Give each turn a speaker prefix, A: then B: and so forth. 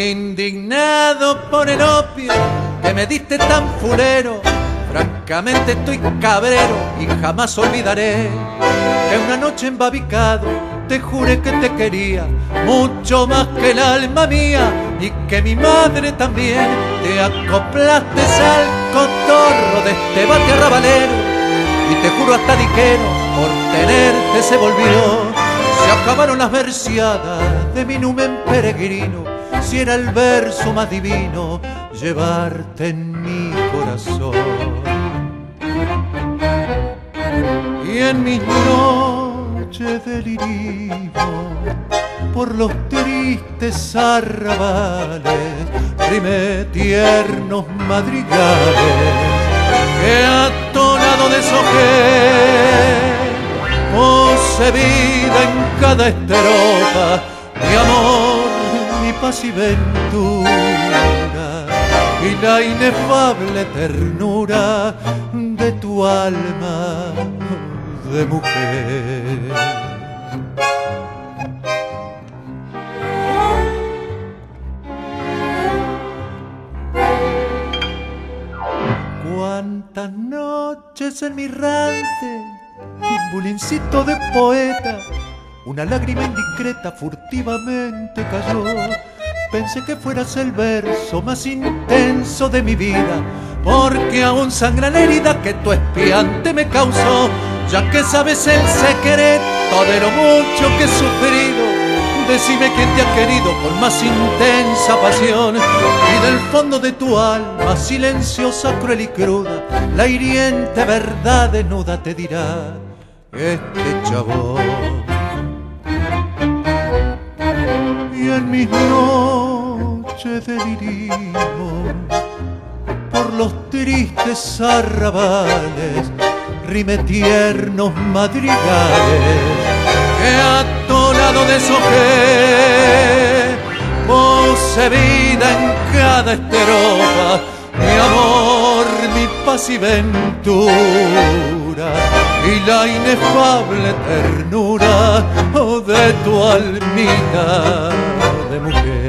A: indignado por el opio que me diste tan fulero. Francamente estoy cabrero y jamás olvidaré que una noche embabicado te juré que te quería mucho más que el alma mía, y que mi madre también. Te acoplaste al cotorro de este bate arrabalero, y te juro hasta diquero por tenerte se volvió. Se acabaron las versiadas de mi numen peregrino, si era el verso más divino llevarte en mi corazón. Y en mis noches delirimos por los tristes arrabales, rimé tiernos madrigales que atonado deshojé. Pose vida en cada estrofa, mi amor, mi paz y ventura, y la inefable ternura de tu alma de mujer. Cuántas noches en mi rante, un bulincito de poeta, una lágrima indiscreta furtivamente cayó. Pensé que fueras el verso más intenso de mi vida, porque aún sangra la herida que tu espiante me causó. Ya que sabes el secreto de lo mucho que he sufrido, decime quién te ha querido con más intensa pasión. Y del fondo de tu alma, silenciosa, cruel y cruda, la hiriente verdad desnuda te dirá este chabón. Y en mis noches delirimos por los tristes arrabales, rime tiernos madrigales que atonado deshojé. Pose vida en cada estrofa, mi amor, mi paz y ventura, y la inefable ternura de tu almita de mujer.